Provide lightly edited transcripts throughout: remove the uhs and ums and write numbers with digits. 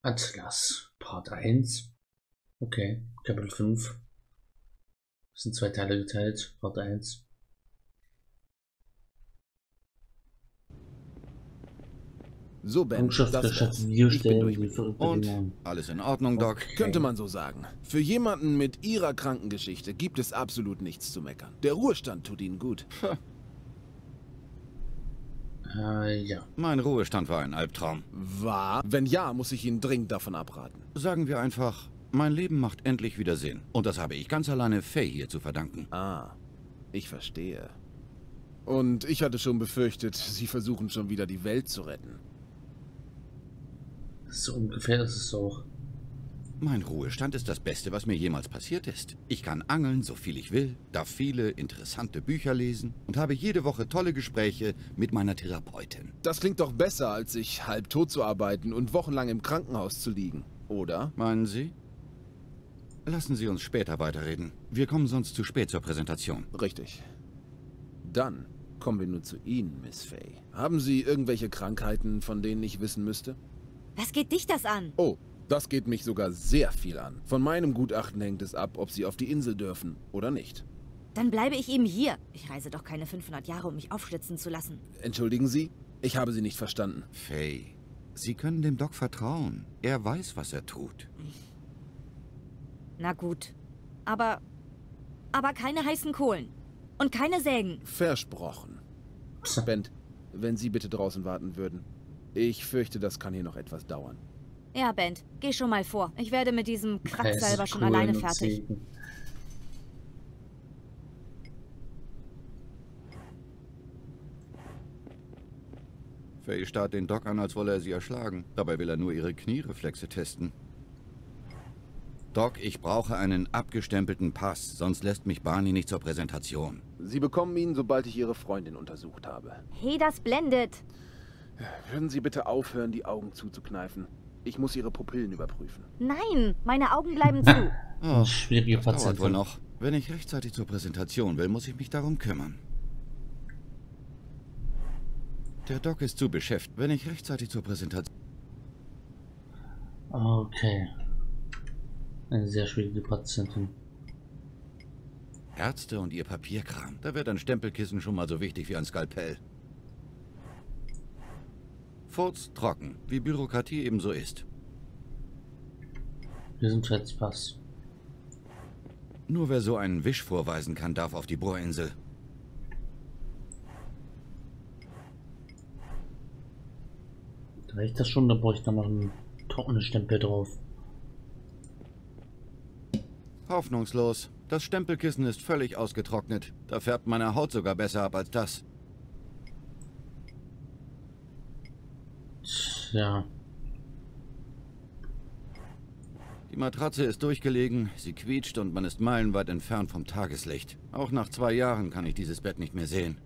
Atlas, Part 1. Okay, Kapitel 5. Das sind 2 Teile geteilt, Part 1. So, Ben, Botschaft der das Stadt wär's. Wir Ich bin stellen durch die mit Ihnen. Verbindung. Und? Alles in Ordnung, Doc? Okay. Könnte man so sagen. Für jemanden mit Ihrer Krankengeschichte gibt es absolut nichts zu meckern. Der Ruhestand tut Ihnen gut. Ja. Mein Ruhestand war ein Albtraum. War? Wenn ja, muss ich Ihnen dringend davon abraten. Sagen wir einfach, mein Leben macht endlich wieder Sinn. Und das habe ich ganz alleine Faye hier zu verdanken. Ah, ich verstehe. Und ich hatte schon befürchtet, Sie versuchen schon wieder die Welt zu retten. So ungefähr ist es auch. Mein Ruhestand ist das Beste, was mir jemals passiert ist. Ich kann angeln, so viel ich will, darf viele interessante Bücher lesen und habe jede Woche tolle Gespräche mit meiner Therapeutin. Das klingt doch besser, als sich halbtot zu arbeiten und wochenlang im Krankenhaus zu liegen, oder? Meinen Sie? Lassen Sie uns später weiterreden. Wir kommen sonst zu spät zur Präsentation. Richtig. Dann kommen wir nun zu Ihnen, Miss Faye. Haben Sie irgendwelche Krankheiten, von denen ich wissen müsste? Was geht dich das an? Oh, das geht mich sogar sehr viel an. Von meinem Gutachten hängt es ab, ob Sie auf die Insel dürfen oder nicht. Dann bleibe ich eben hier. Ich reise doch keine 500 Jahre, um mich aufschlitzen zu lassen. Entschuldigen Sie? Ich habe Sie nicht verstanden. Faye, Sie können dem Doc vertrauen. Er weiß, was er tut. Na gut. Aber keine heißen Kohlen. Und keine Sägen. Versprochen. Bent, wenn Sie bitte draußen warten würden. Ich fürchte, das kann hier noch etwas dauern. Ja, Bent, geh schon mal vor. Ich werde mit diesem Quacksalber schon alleine fertig. Faye starrt den Doc an, als wolle er sie erschlagen. Dabei will er nur ihre Kniereflexe testen. Doc, ich brauche einen abgestempelten Pass, sonst lässt mich Barney nicht zur Präsentation. Sie bekommen ihn, sobald ich Ihre Freundin untersucht habe. Hey, das blendet. Würden Sie bitte aufhören, die Augen zuzukneifen? Ich muss Ihre Pupillen überprüfen. Nein, meine Augen bleiben zu. Oh, schwierige das dauert Patientin. wohl noch. Wenn ich rechtzeitig zur Präsentation will, muss ich mich darum kümmern. Der Doc ist zu beschäftigt. Wenn ich rechtzeitig zur Präsentation... Okay. Eine sehr schwierige Patientin. Ärzte und ihr Papierkram. Da wird ein Stempelkissen schon mal so wichtig wie ein Skalpell. Furz trocken, wie Bürokratie ebenso ist. Gesundheitspass. Nur wer so einen Wisch vorweisen kann, darf auf die Bohrinsel. Reicht das schon? Da brauche ich dann noch einen trockenen Stempel drauf. Hoffnungslos. Das Stempelkissen ist völlig ausgetrocknet. Da färbt meine Haut sogar besser ab als das. Ja. Die Matratze ist durchgelegen, sie quietscht und man ist meilenweit entfernt vom Tageslicht. Auch nach 2 Jahren kann ich dieses Bett nicht mehr sehen.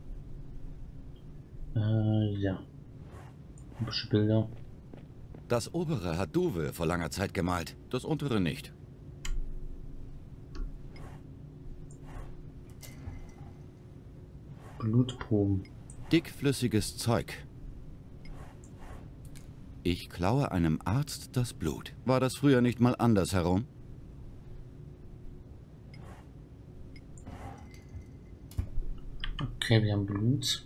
Ja. Hübsche Bilder. Das obere hat Duwe vor langer Zeit gemalt, das untere nicht. Blutproben. Dickflüssiges Zeug. Ich klaue einem Arzt das Blut. War das früher nicht mal andersherum? Okay, wir haben Blut.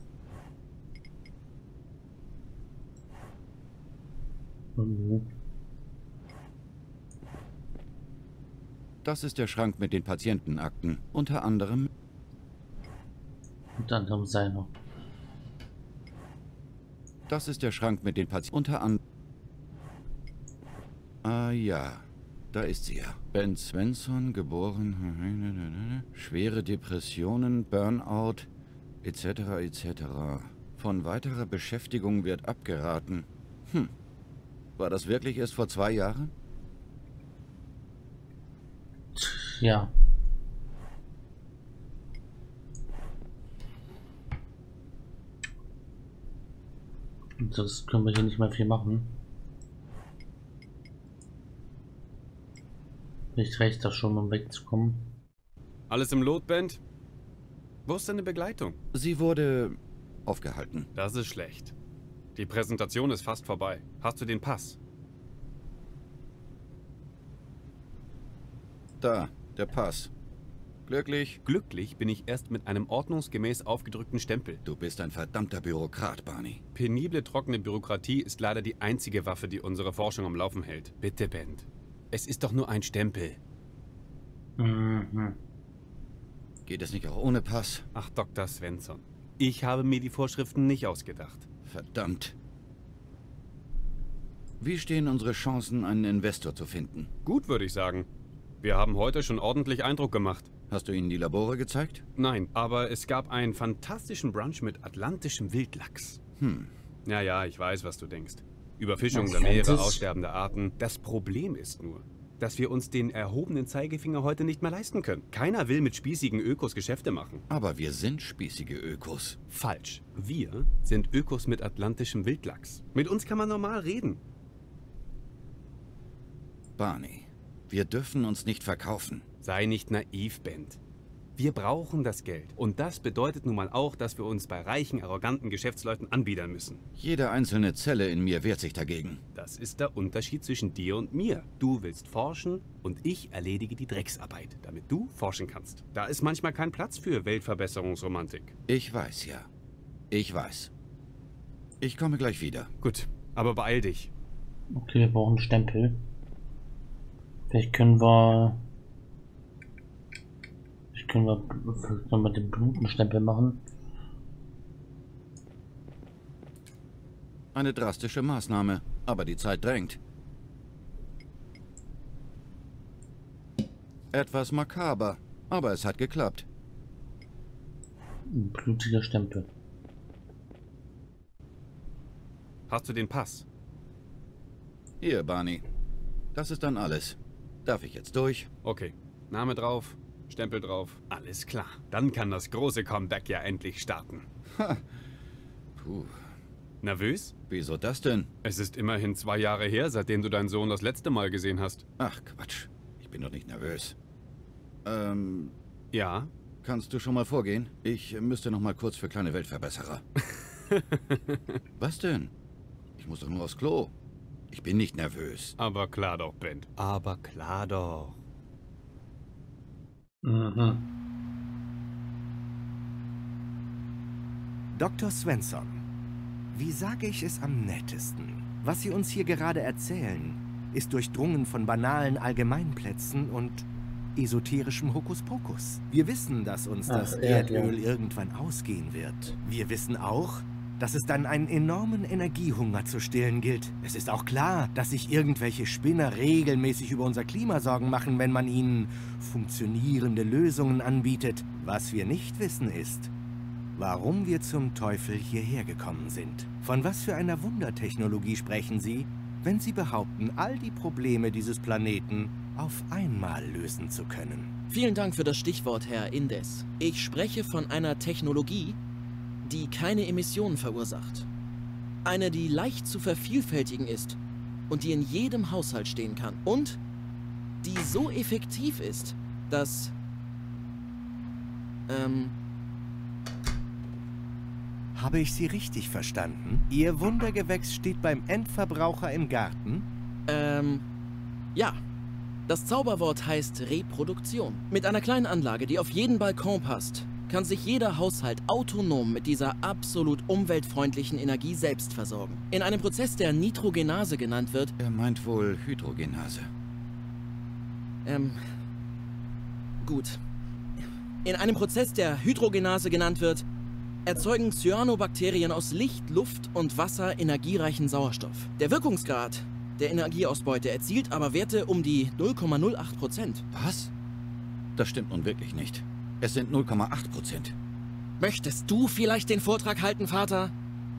Oh. Das ist der Schrank mit den Patientenakten. Unter anderem... Und dann kommt seiner. Das ist der Schrank mit den Patienten. Unter anderem... Ah ja, da ist sie ja. Ben Svensson, geboren... Schwere Depressionen, Burnout, etc. etc. Von weiterer Beschäftigung wird abgeraten. War das wirklich erst vor 2 Jahren? Ja. Und das können wir hier nicht mehr viel machen. Vielleicht reicht das schon, um wegzukommen. Alles im Lot, Bent? Wo ist deine Begleitung? Sie wurde aufgehalten. Das ist schlecht. Die Präsentation ist fast vorbei. Hast du den Pass? Da, der Pass. Glücklich? Glücklich bin ich erst mit einem ordnungsgemäß aufgedrückten Stempel. Du bist ein verdammter Bürokrat, Barney. Penible, trockene Bürokratie ist leider die einzige Waffe, die unsere Forschung am Laufen hält. Bitte, Bent. Es ist doch nur ein Stempel. Mhm. Geht es nicht auch ohne Pass? Ach, Dr. Svensson. Ich habe mir die Vorschriften nicht ausgedacht. Verdammt. Wie stehen unsere Chancen, einen Investor zu finden? Gut, würde ich sagen. Wir haben heute schon ordentlich Eindruck gemacht. Hast du ihnen die Labore gezeigt? Nein, aber es gab einen fantastischen Brunch mit atlantischem Wildlachs. Ja, ich weiß, was du denkst. Überfischung der Meere, aussterbende Arten. Das Problem ist nur, dass wir uns den erhobenen Zeigefinger heute nicht mehr leisten können. Keiner will mit spießigen Ökos Geschäfte machen. Aber wir sind spießige Ökos. Falsch. Wir sind Ökos mit atlantischem Wildlachs. Mit uns kann man normal reden. Barney, wir dürfen uns nicht verkaufen. Sei nicht naiv, Bent. Wir brauchen das Geld. Und das bedeutet nun mal auch, dass wir uns bei reichen, arroganten Geschäftsleuten anbiedern müssen. Jede einzelne Zelle in mir wehrt sich dagegen. Das ist der Unterschied zwischen dir und mir. Du willst forschen und ich erledige die Drecksarbeit, damit du forschen kannst. Da ist manchmal kein Platz für Weltverbesserungsromantik. Ich weiß ja. Ich weiß. Ich komme gleich wieder. Gut, aber beeil dich. Okay, wir brauchen einen Stempel. Vielleicht können wir den Blutenstempel machen. Eine drastische Maßnahme, aber die Zeit drängt. Etwas makaber, aber es hat geklappt. Ein blutiger Stempel. Hast du den Pass? Hier, Barney. Das ist dann alles. Darf ich jetzt durch? Okay. Name drauf, Stempel drauf. Alles klar. Dann kann das große Comeback ja endlich starten. Ha. Puh. Nervös? Wieso das denn? Es ist immerhin 2 Jahre her, seitdem du deinen Sohn das letzte Mal gesehen hast. Ach, Quatsch. Ich bin doch nicht nervös. Ja? Kannst du schon mal vorgehen? Ich müsste noch mal kurz für kleine Weltverbesserer. Was denn? Ich muss doch nur aufs Klo. Ich bin nicht nervös. Aber klar doch, Bent. Aber klar doch. Mhm. Dr. Svensson, wie sage ich es am nettesten? Was Sie uns hier gerade erzählen, ist durchdrungen von banalen Allgemeinplätzen und esoterischem Hokuspokus. Wir wissen, dass uns das Erdöl irgendwann ausgehen wird. Wir wissen auch, dass es dann einen enormen Energiehunger zu stillen gilt. Es ist auch klar, dass sich irgendwelche Spinner regelmäßig über unser Klima Sorgen machen, wenn man ihnen funktionierende Lösungen anbietet. Was wir nicht wissen ist, warum wir zum Teufel hierher gekommen sind. Von was für einer Wundertechnologie sprechen Sie, wenn Sie behaupten, all die Probleme dieses Planeten auf einmal lösen zu können? Vielen Dank für das Stichwort, Herr Indes. Ich spreche von einer Technologie, die keine Emissionen verursacht. Eine, die leicht zu vervielfältigen ist und die in jedem Haushalt stehen kann. Und die so effektiv ist, dass... Habe ich Sie richtig verstanden? Ihr Wundergewächs steht beim Endverbraucher im Garten? Ja. Das Zauberwort heißt Reproduktion. Mit einer kleinen Anlage, die auf jeden Balkon passt, kann sich jeder Haushalt autonom mit dieser absolut umweltfreundlichen Energie selbst versorgen. In einem Prozess, der Nitrogenase genannt wird... Er meint wohl Hydrogenase. Gut. In einem Prozess, der Hydrogenase genannt wird, erzeugen Cyanobakterien aus Licht, Luft und Wasser energiereichen Sauerstoff. Der Wirkungsgrad der Energieausbeute erzielt aber Werte um die 0,08%. Was? Das stimmt nun wirklich nicht. Es sind 0,8%. Möchtest du vielleicht den Vortrag halten, Vater?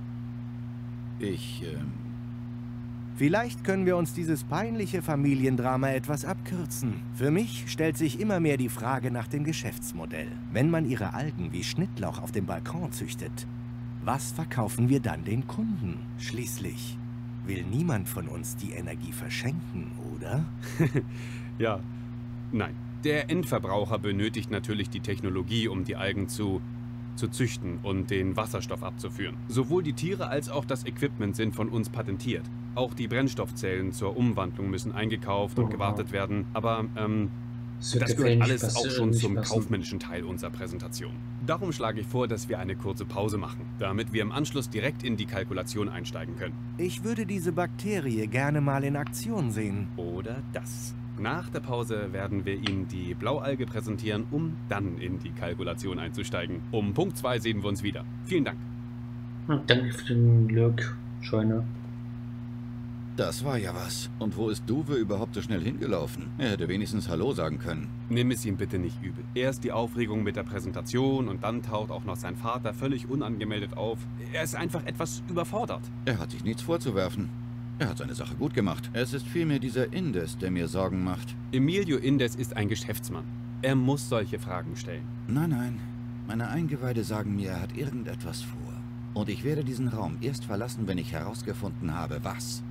Vielleicht können wir uns dieses peinliche Familiendrama etwas abkürzen. Für mich stellt sich immer mehr die Frage nach dem Geschäftsmodell. Wenn man ihre Algen wie Schnittlauch auf dem Balkon züchtet, was verkaufen wir dann den Kunden? Schließlich will niemand von uns die Energie verschenken, oder? Ja, nein. Der Endverbraucher benötigt natürlich die Technologie, um die Algen zu züchten und den Wasserstoff abzuführen. Sowohl die Tiere als auch das Equipment sind von uns patentiert. Auch die Brennstoffzellen zur Umwandlung müssen eingekauft und gewartet werden. Aber Das gehört alles auch schon zum kaufmännischen Teil unserer Präsentation. Darum schlage ich vor, dass wir eine kurze Pause machen, damit wir im Anschluss direkt in die Kalkulation einsteigen können. Ich würde diese Bakterie gerne mal in Aktion sehen. Oder das. Nach der Pause werden wir Ihnen die Blaualge präsentieren, um dann in die Kalkulation einzusteigen. Um Punkt 2 sehen wir uns wieder. Vielen Dank. Danke für den Glück, Scheune. Das war ja was. Und wo ist Duwe überhaupt so schnell hingelaufen? Er hätte wenigstens Hallo sagen können. Nimm es ihm bitte nicht übel. Erst die Aufregung mit der Präsentation und dann taucht auch noch sein Vater völlig unangemeldet auf. Er ist einfach etwas überfordert. Er hat sich nichts vorzuwerfen. Er hat seine Sache gut gemacht. Es ist vielmehr dieser Indes, der mir Sorgen macht. Emilio Indes ist ein Geschäftsmann. Er muss solche Fragen stellen. Nein, nein. Meine Eingeweide sagen mir, er hat irgendetwas vor. Und ich werde diesen Raum erst verlassen, wenn ich herausgefunden habe, was.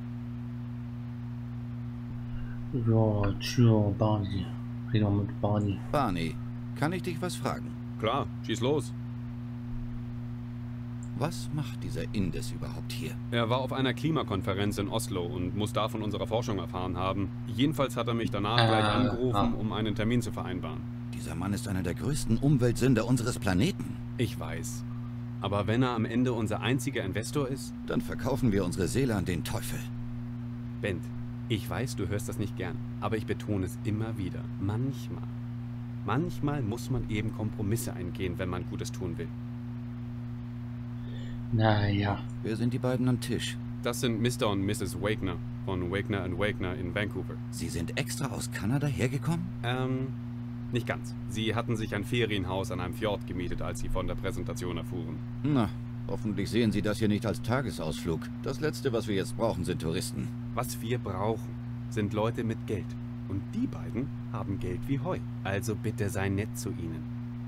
Ja, tja, Barney. Reden wir mit Barney. Barney, kann ich dich was fragen? Klar, schieß los. Was macht dieser Indes überhaupt hier? Er war auf einer Klimakonferenz in Oslo und muss da von unserer Forschung erfahren haben. Jedenfalls hat er mich danach gleich angerufen, um einen Termin zu vereinbaren. Dieser Mann ist einer der größten Umweltsünder unseres Planeten. Ich weiß. Aber wenn er am Ende unser einziger Investor ist? Dann verkaufen wir unsere Seele an den Teufel. Bent, ich weiß, du hörst das nicht gern, aber ich betone es immer wieder. Manchmal muss man eben Kompromisse eingehen, wenn man Gutes tun will. Naja. Wer sind die beiden am Tisch? Das sind Mr. und Mrs. Wagner von Wagner & Wagner in Vancouver. Sie sind extra aus Kanada hergekommen? Nicht ganz. Sie hatten sich ein Ferienhaus an einem Fjord gemietet, als sie von der Präsentation erfuhren. Na, hoffentlich sehen Sie das hier nicht als Tagesausflug. Das Letzte, was wir jetzt brauchen, sind Touristen. Was wir brauchen, sind Leute mit Geld. Und die beiden haben Geld wie Heu. Also bitte sei nett zu ihnen.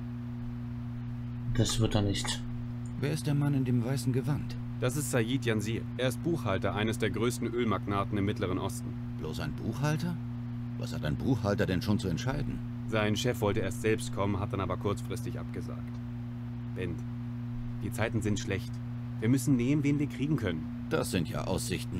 Das wird er nicht. Wer ist der Mann in dem weißen Gewand? Das ist Said Jansir. Er ist Buchhalter eines der größten Ölmagnaten im Mittleren Osten. Bloß ein Buchhalter? Was hat ein Buchhalter denn schon zu entscheiden? Sein Chef wollte erst selbst kommen, hat dann aber kurzfristig abgesagt. Bent, die Zeiten sind schlecht. Wir müssen nehmen, wen wir kriegen können. Das sind ja Aussichten.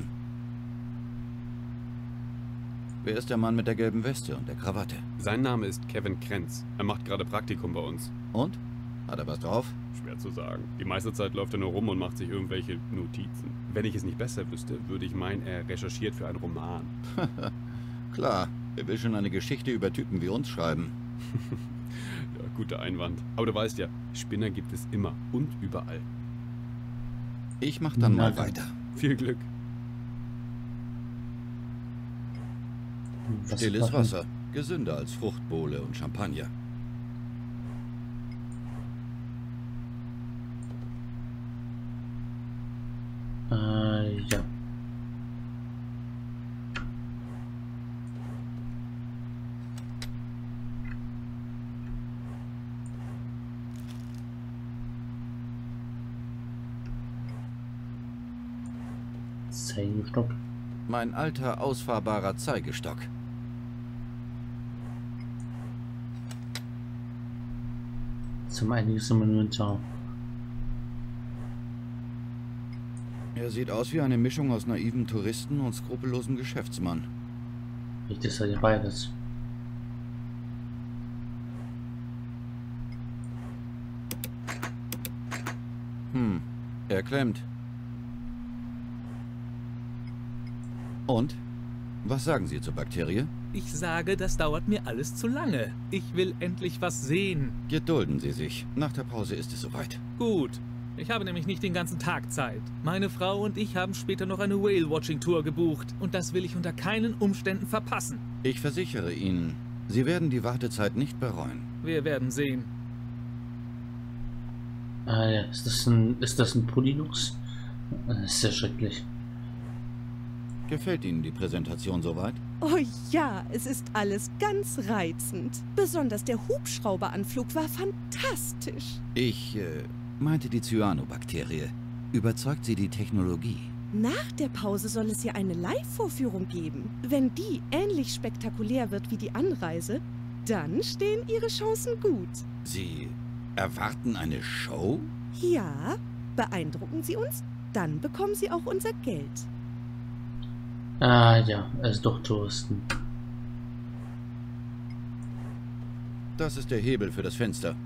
Wer ist der Mann mit der gelben Weste und der Krawatte? Sein Name ist Kevin Krenz. Er macht gerade Praktikum bei uns. Und? Hat er was drauf? Schwer zu sagen. Die meiste Zeit läuft er nur rum und macht sich irgendwelche Notizen. Wenn ich es nicht besser wüsste, würde ich meinen, er recherchiert für einen Roman. Klar, er will schon eine Geschichte über Typen wie uns schreiben. Ja, guter Einwand. Aber du weißt ja, Spinner gibt es immer und überall. Ich mach dann mal weiter. Viel Glück. Stilles Wasser. Gesünder als Fruchtbowle und Champagner. Ja. Zeigestock. Mein alter, ausfahrbarer Zeigestock. Zum einiges im Inventar. Er sieht aus wie eine Mischung aus naivem Touristen und skrupellosem Geschäftsmann. Richtig, ist ja beides. Er klemmt. Und? Was sagen Sie zur Bakterie? Ich sage, das dauert mir alles zu lange. Ich will endlich was sehen. Gedulden Sie sich. Nach der Pause ist es soweit. Gut. Ich habe nämlich nicht den ganzen Tag Zeit. Meine Frau und ich haben später noch eine Whale-Watching-Tour gebucht. Und das will ich unter keinen Umständen verpassen. Ich versichere Ihnen, Sie werden die Wartezeit nicht bereuen. Wir werden sehen. Ah ja, ist das ein Polylux? Das ist sehr schrecklich. Gefällt Ihnen die Präsentation soweit? Oh ja, es ist alles ganz reizend. Besonders der Hubschrauberanflug war fantastisch. Ich meinte die Cyanobakterie. Überzeugt Sie die Technologie? Nach der Pause soll es ja eine Live-Vorführung geben. Wenn die ähnlich spektakulär wird wie die Anreise, dann stehen Ihre Chancen gut. Sie erwarten eine Show? Ja, beeindrucken Sie uns, dann bekommen Sie auch unser Geld. Ah ja, also doch Touristen. Das ist der Hebel für das Fenster.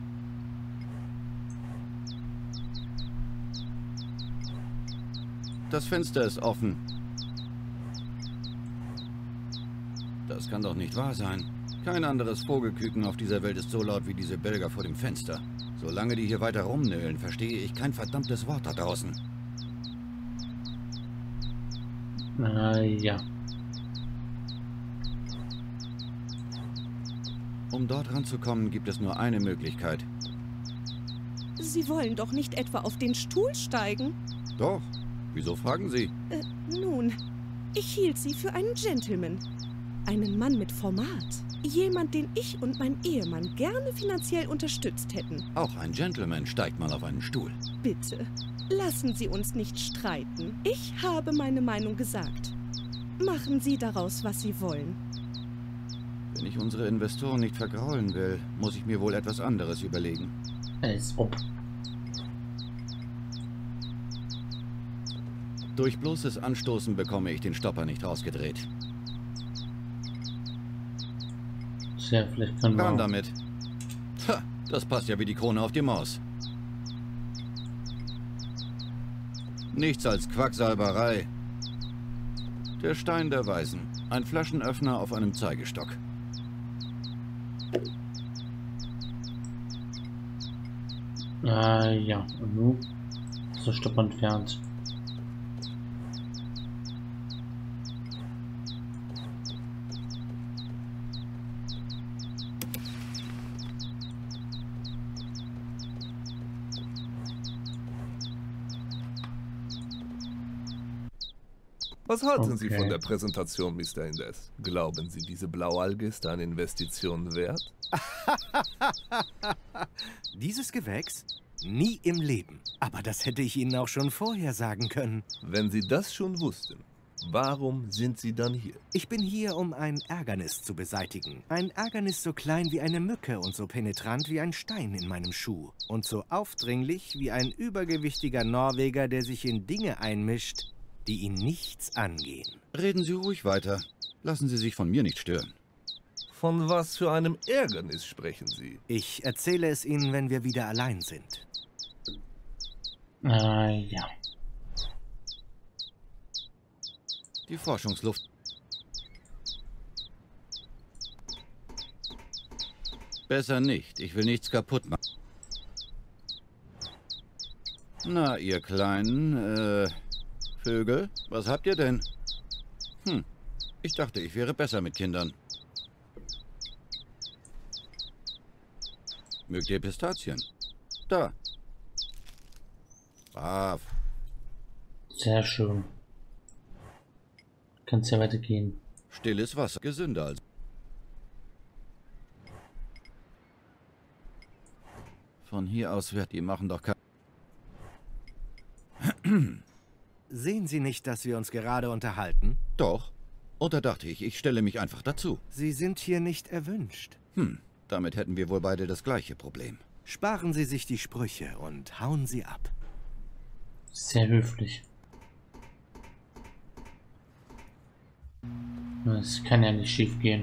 Das Fenster ist offen. Das kann doch nicht wahr sein. Kein anderes Vogelküken auf dieser Welt ist so laut wie diese Belger vor dem Fenster. Solange die hier weiter rumnöhlen, verstehe ich kein verdammtes Wort da draußen. Ja. Um dort ranzukommen, gibt es nur eine Möglichkeit. Sie wollen doch nicht etwa auf den Stuhl steigen? Doch. Wieso fragen Sie? Nun, ich hielt Sie für einen Gentleman. Einen Mann mit Format. Jemand, den ich und mein Ehemann gerne finanziell unterstützt hätten. Auch ein Gentleman steigt mal auf einen Stuhl. Bitte, lassen Sie uns nicht streiten. Ich habe meine Meinung gesagt. Machen Sie daraus, was Sie wollen. Wenn ich unsere Investoren nicht vergraulen will, muss ich mir wohl etwas anderes überlegen. Als ob. Durch bloßes Anstoßen bekomme ich den Stopper nicht rausgedreht. Tja, vielleicht können wir Ran damit. Ha, das passt ja wie die Krone auf die Maus. Nichts als Quacksalberei. Der Stein der Weisen. Ein Flaschenöffner auf einem Zeigestock. Ja, und nun? So Stopp entfernt. Was halten Sie von der Präsentation, Mr. Indes? Glauben Sie, diese Blaualge ist eine Investition wert? Dieses Gewächs? Nie im Leben. Aber das hätte ich Ihnen auch schon vorher sagen können. Wenn Sie das schon wussten, warum sind Sie dann hier? Ich bin hier, um ein Ärgernis zu beseitigen. Ein Ärgernis so klein wie eine Mücke und so penetrant wie ein Stein in meinem Schuh. Und so aufdringlich wie ein übergewichtiger Norweger, der sich in Dinge einmischt, die ihn nichts angehen. Reden Sie ruhig weiter. Lassen Sie sich von mir nicht stören. Von was für einem Ärgernis sprechen Sie? Ich erzähle es Ihnen, wenn wir wieder allein sind. Ja. Die Forschungsluft. Besser nicht. Ich will nichts kaputt machen. Na, ihr kleinen, Vögel, was habt ihr denn? Ich dachte, ich wäre besser mit Kindern. Mögt ihr Pistazien? Da. Brav. Sehr schön. Kann's ja weitergehen. Stilles Wasser, gesünder als... Von hier aus wird die machen doch kein... Sehen Sie nicht, dass wir uns gerade unterhalten? Doch. Und da dachte ich, ich stelle mich einfach dazu. Sie sind hier nicht erwünscht. Damit hätten wir wohl beide das gleiche Problem. Sparen Sie sich die Sprüche und hauen Sie ab. Sehr höflich. Es kann ja nicht schief gehen.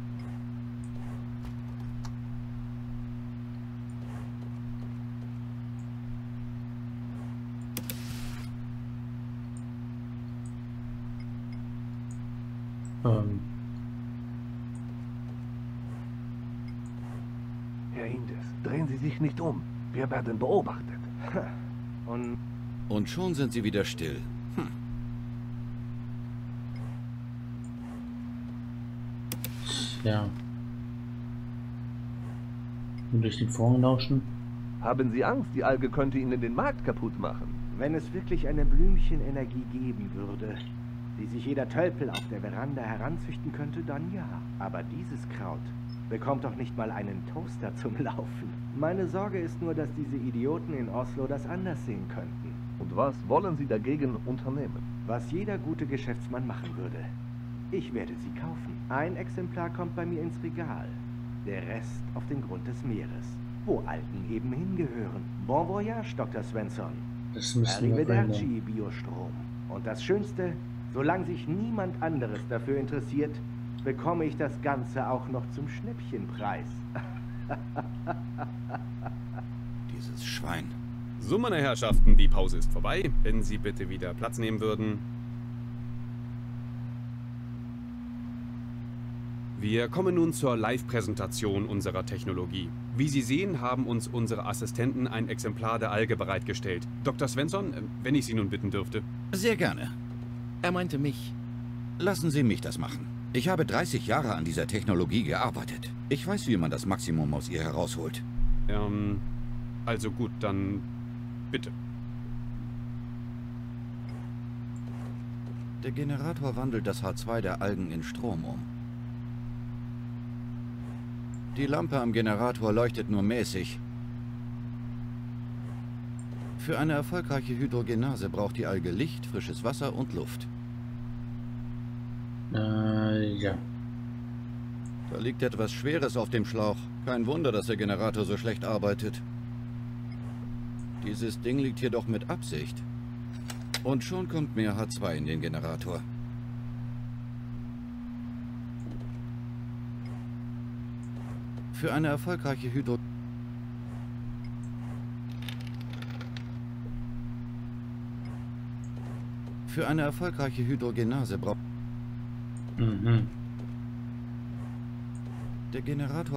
Herr Indes, drehen Sie sich nicht um. Wir werden beobachtet. Und schon sind sie wieder still. Ja. Und durch den Vorhang lauschen? Haben Sie Angst, die Alge könnte Ihnen den Markt kaputt machen? Wenn es wirklich eine Blümchenenergie geben würde, die sich jeder Tölpel auf der Veranda heranzüchten könnte, dann ja. Aber dieses Kraut bekommt doch nicht mal einen Toaster zum Laufen. Meine Sorge ist nur, dass diese Idioten in Oslo das anders sehen könnten. Und was wollen Sie dagegen unternehmen? Was jeder gute Geschäftsmann machen würde. Ich werde sie kaufen. Ein Exemplar kommt bei mir ins Regal. Der Rest auf den Grund des Meeres, wo Algen eben hingehören. Bon voyage, Dr. Svensson. Das müssen wir Arrivederci, Biostrom. Und das Schönste, solange sich niemand anderes dafür interessiert, bekomme ich das Ganze auch noch zum Schnäppchenpreis. Dieses Schwein. So, meine Herrschaften, die Pause ist vorbei. Wenn Sie bitte wieder Platz nehmen würden. Wir kommen nun zur Live-Präsentation unserer Technologie. Wie Sie sehen, haben uns unsere Assistenten ein Exemplar der Alge bereitgestellt. Dr. Svensson, wenn ich Sie nun bitten dürfte. Sehr gerne. Er meinte mich. Lassen Sie mich das machen. Ich habe 30 Jahre an dieser Technologie gearbeitet. Ich weiß, wie man das Maximum aus ihr herausholt. Also gut, dann bitte. Der Generator wandelt das H2 der Algen in Strom um. Die Lampe am Generator leuchtet nur mäßig. Für eine erfolgreiche Hydrogenase braucht die Alge Licht, frisches Wasser und Luft. Ja. Da liegt etwas Schweres auf dem Schlauch. Kein Wunder, dass der Generator so schlecht arbeitet. Dieses Ding liegt hier doch mit Absicht. Und schon kommt mehr H2 in den Generator. Für eine erfolgreiche Hydrogenase braucht der Generator.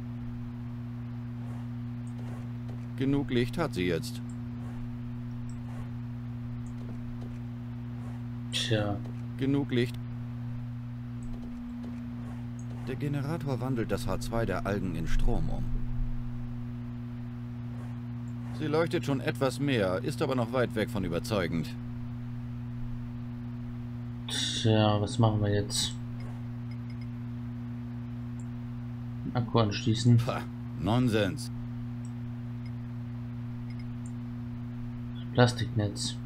Genug Licht hat sie jetzt. Tja. Genug Licht. Der Generator wandelt das H2 der Algen in Strom um. Sie leuchtet schon etwas mehr, ist aber noch weit weg von überzeugend. Tja, was machen wir jetzt? Akku anschließen. Pah, Nonsens. Plastiknetz.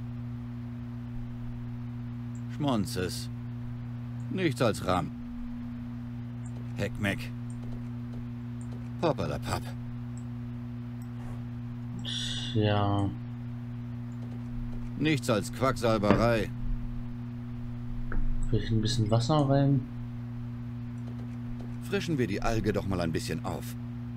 Schmonzes. Nichts als Rahm. Heckmeck. Hoppalapapp. Tja. Nichts als Quacksalberei. Vielleicht ein bisschen Wasser rein. Frischen wir die Alge doch mal ein bisschen auf.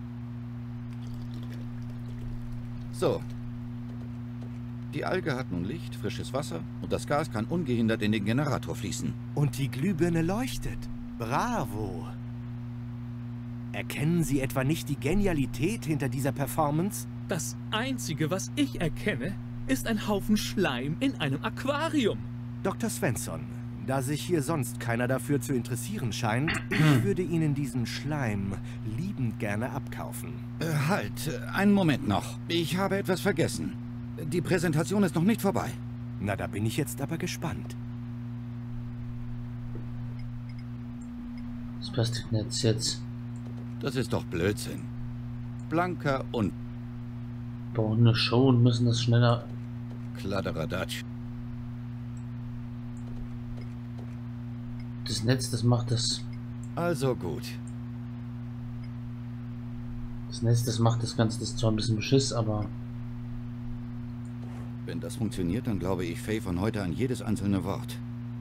So. Die Alge hat nun Licht, frisches Wasser und das Gas kann ungehindert in den Generator fließen. Und die Glühbirne leuchtet. Bravo! Erkennen Sie etwa nicht die Genialität hinter dieser Performance? Das Einzige, was ich erkenne, ist ein Haufen Schleim in einem Aquarium. Dr. Svensson, da sich hier sonst keiner dafür zu interessieren scheint, ich würde Ihnen diesen Schleim liebend gerne abkaufen. Halt, einen Moment noch. Ich habe etwas vergessen. Die Präsentation ist noch nicht vorbei. Na, da bin ich jetzt aber gespannt. Das Plastiknetz jetzt. Das ist doch Blödsinn. Blanker und... Brauchen eine Show und müssen das schneller... Kladderadatsch. Das Netz, das macht das... Also gut. Das Netz, das macht das Ganze, das ist zwar ein bisschen Beschiss, aber... Wenn das funktioniert, dann glaube ich Faye von heute an jedes einzelne Wort.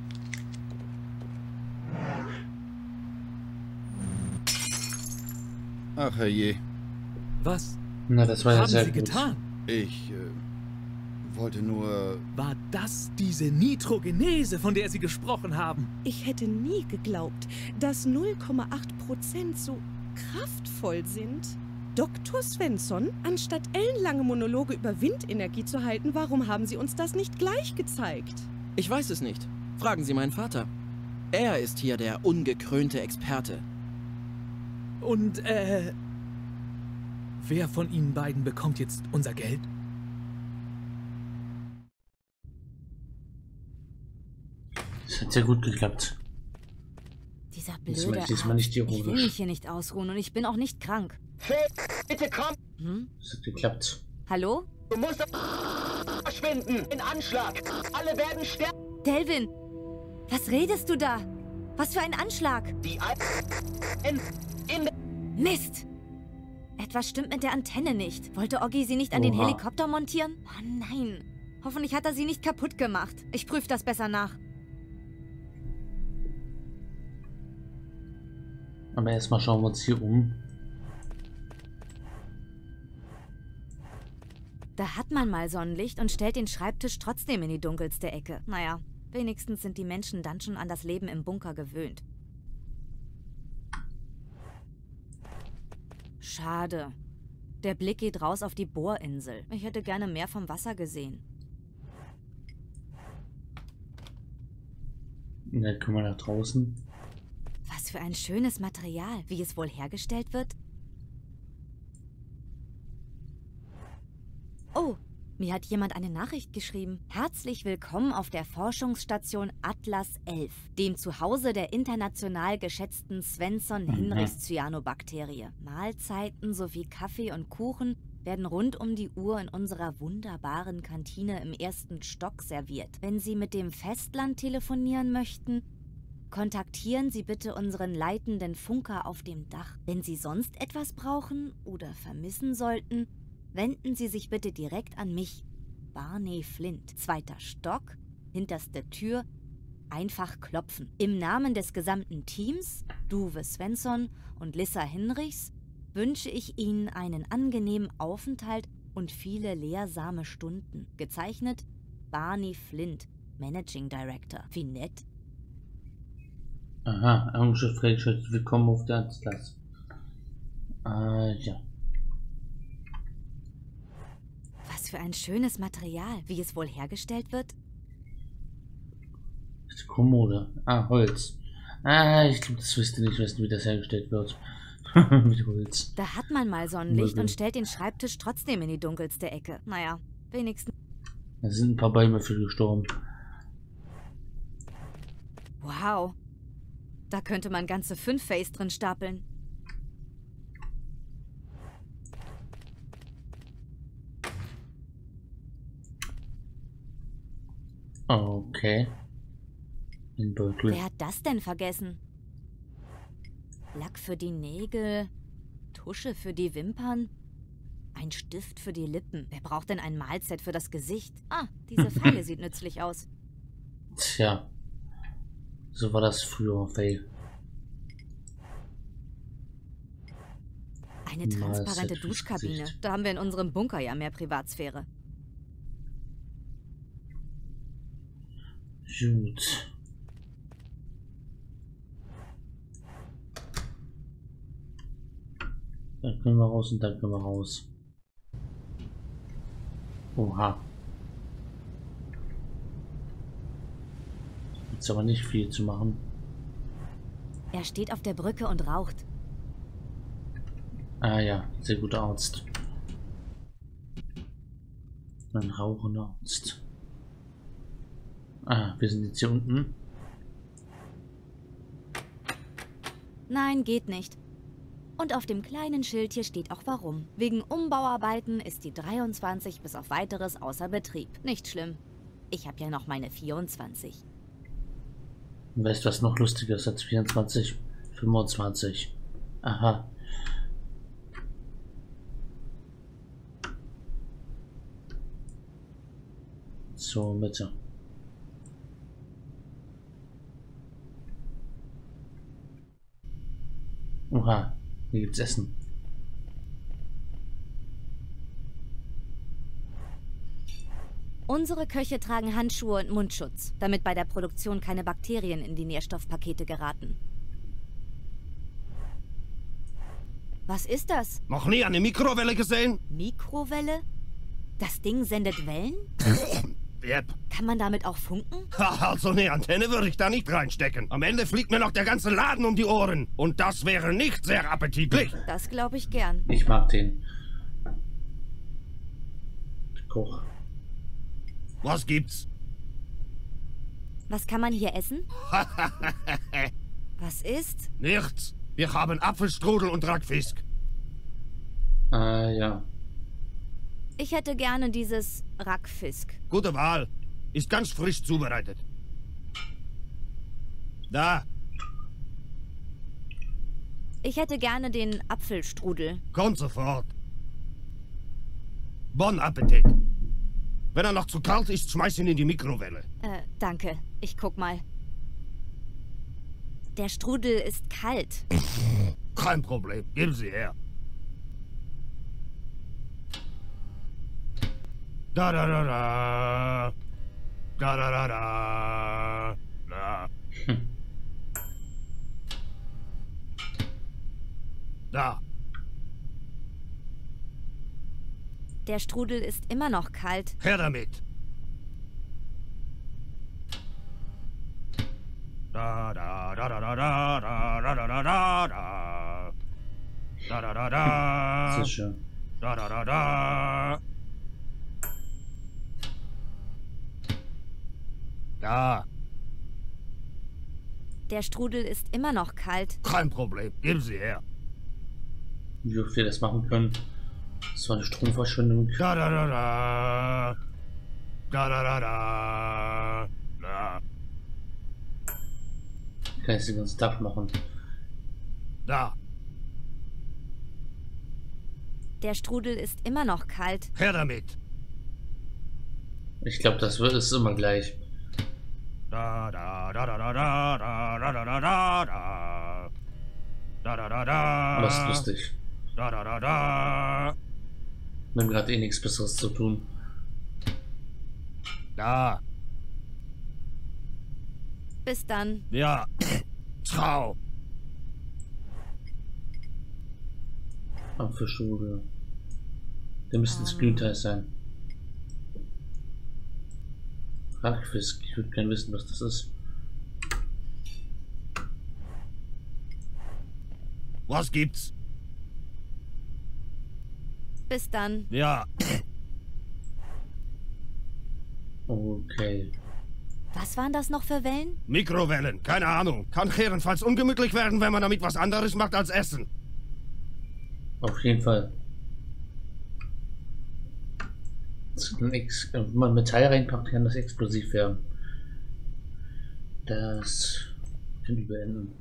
Ach herrje. Was Na, das war ja haben sehr Sie gut. getan? Ich wollte nur... War das diese Nitrogenese, von der Sie gesprochen haben? Ich hätte nie geglaubt, dass 0,8% so kraftvoll sind. Dr. Svensson, anstatt ellenlange Monologe über Windenergie zu halten, warum haben Sie uns das nicht gleich gezeigt? Ich weiß es nicht. Fragen Sie meinen Vater. Er ist hier der ungekrönte Experte. Und, wer von Ihnen beiden bekommt jetzt unser Geld? Das hat sehr gut geklappt. Dieser Diesmal blöde ist man nicht Arzt. Ich will ironisch. mich hier nicht ausruhen und ich bin auch nicht krank. Bitte komm! Das hat geklappt. Hallo? Du musst verschwinden! In Anschlag! Alle werden sterben! Delvin! Was redest du da? Was für ein Anschlag? Die Mist! Etwas stimmt mit der Antenne nicht. Wollte Oggi sie nicht an den Oha. Helikopter montieren? Oh nein. Hoffentlich hat er sie nicht kaputt gemacht. Ich prüfe das besser nach. Aber erstmal schauen wir uns hier um. Da hat man mal Sonnenlicht und stellt den Schreibtisch trotzdem in die dunkelste Ecke. Naja, wenigstens sind die Menschen dann schon an das Leben im Bunker gewöhnt. Schade. Der Blick geht raus auf die Bohrinsel. Ich hätte gerne mehr vom Wasser gesehen. Dann können wir nach draußen. Was für ein schönes Material. Wie es wohl hergestellt wird? Oh, mir hat jemand eine Nachricht geschrieben. Herzlich willkommen auf der Forschungsstation Atlas 11, dem Zuhause der international geschätzten Svensson-Hinrichs-Cyanobakterie. Mahlzeiten sowie Kaffee und Kuchen werden rund um die Uhr in unserer wunderbaren Kantine im 1. Stock serviert. Wenn Sie mit dem Festland telefonieren möchten, kontaktieren Sie bitte unseren leitenden Funker auf dem Dach. Wenn Sie sonst etwas brauchen oder vermissen sollten, wenden Sie sich bitte direkt an mich, Barney Flint. 2. Stock, hinterste Tür, einfach klopfen. Im Namen des gesamten Teams, Duwe Svensson und Lissa Hinrichs, wünsche ich Ihnen einen angenehmen Aufenthalt und viele lehrsame Stunden. Gezeichnet Barney Flint, Managing Director. Wie nett. Aha, Angriff freigeschaltet. Willkommen auf der Atlas. Ja. Was für ein schönes Material. Wie es wohl hergestellt wird? Die Kommode. Holz. Ich glaube, das wisst ihr nicht. Ich weiß nicht, wie das hergestellt wird. Mit Holz. Da hat man mal Sonnenlicht und stellt den Schreibtisch trotzdem in die dunkelste Ecke. Naja, wenigstens... Da sind ein paar Bäume für gestorben. Wow. Da könnte man ganze 5 Face drin stapeln. Okay. In Berkeley. Wer hat das denn vergessen? Lack für die Nägel, Tusche für die Wimpern, ein Stift für die Lippen. Wer braucht denn ein Malset für das Gesicht? Diese Pfeile sieht nützlich aus. Tja. So war das früher, Faye. Eine transparente Duschkabine. Da haben wir in unserem Bunker ja mehr Privatsphäre. Gut. Da können wir raus und da können wir raus. Oha. Jetzt aber nicht viel zu machen. Er steht auf der Brücke und raucht. Ja, sehr guter Arzt. Ein rauchender Arzt. Wir sind jetzt hier unten. Nein, geht nicht. Und auf dem kleinen Schild hier steht auch warum. Wegen Umbauarbeiten ist die 23 bis auf Weiteres außer Betrieb. Nicht schlimm. Ich habe ja noch meine 24. Weißt du, was noch lustiger ist als 24? 25. Aha. So, Mitte. Oha, hier gibt's Essen. Unsere Köche tragen Handschuhe und Mundschutz, damit bei der Produktion keine Bakterien in die Nährstoffpakete geraten. Was ist das? Noch nie eine Mikrowelle gesehen? Mikrowelle? Das Ding sendet Wellen? Yep. Kann man damit auch funken? Also eine Antenne würde ich da nicht reinstecken. Am Ende fliegt mir noch der ganze Laden um die Ohren. Und das wäre nicht sehr appetitlich. Das glaube ich gern. Ich mag den. Koch. Was gibt's? Was kann man hier essen? Was ist? Nichts. Wir haben Apfelstrudel und Rackfisk. Ja. Ich hätte gerne dieses Rackfisk. Gute Wahl. Ist ganz frisch zubereitet. Da. Ich hätte gerne den Apfelstrudel. Kommt sofort. Bon Appetit. Wenn er noch zu kalt ist, schmeiß ihn in die Mikrowelle. Danke. Ich guck mal. Der Strudel ist kalt. Kein Problem. Geben Sie her. Da da da da. Da da da da. Da. Da. Der Strudel ist immer noch kalt. Her damit. Da da da da da da da da da da da. Da da da da. Das ist schön. Da da da da. Ja. Der Strudel ist immer noch kalt. Kein Problem. Geben Sie her. Wie oft wir das machen können. Das war eine Stromverschwendung. Da da da da. Da da da da. Da. Ich kann jetzt den ganzen Tag machen. Da. Der Strudel ist immer noch kalt. Her damit. Ich glaube, das ist immer gleich. Da da da da da da da da da da da. Da da da da. Aber es ist lustig. Da da da da. Wir haben gerade eh nichts Besseres zu tun. Da. Bis dann. Ja. Trau. Am Fischrudel. Der müsste das Glühteil sein. Hackfisk, ich würde gerne wissen, was das ist. Was gibt's? Bis dann. Ja. Okay. Was waren das noch für Wellen? Mikrowellen, keine Ahnung. Kann jedenfalls ungemütlich werden, wenn man damit was anderes macht als essen. Auf jeden Fall. Wenn man Metall reinpackt, kann das explosiv werden. Das kann die beenden.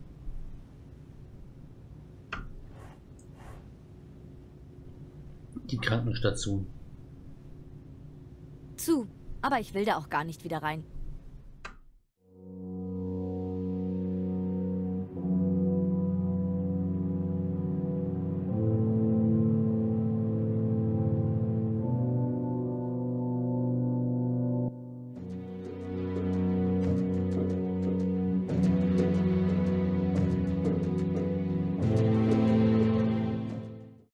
Die Krankenstation. Zu, aber ich will da auch gar nicht wieder rein.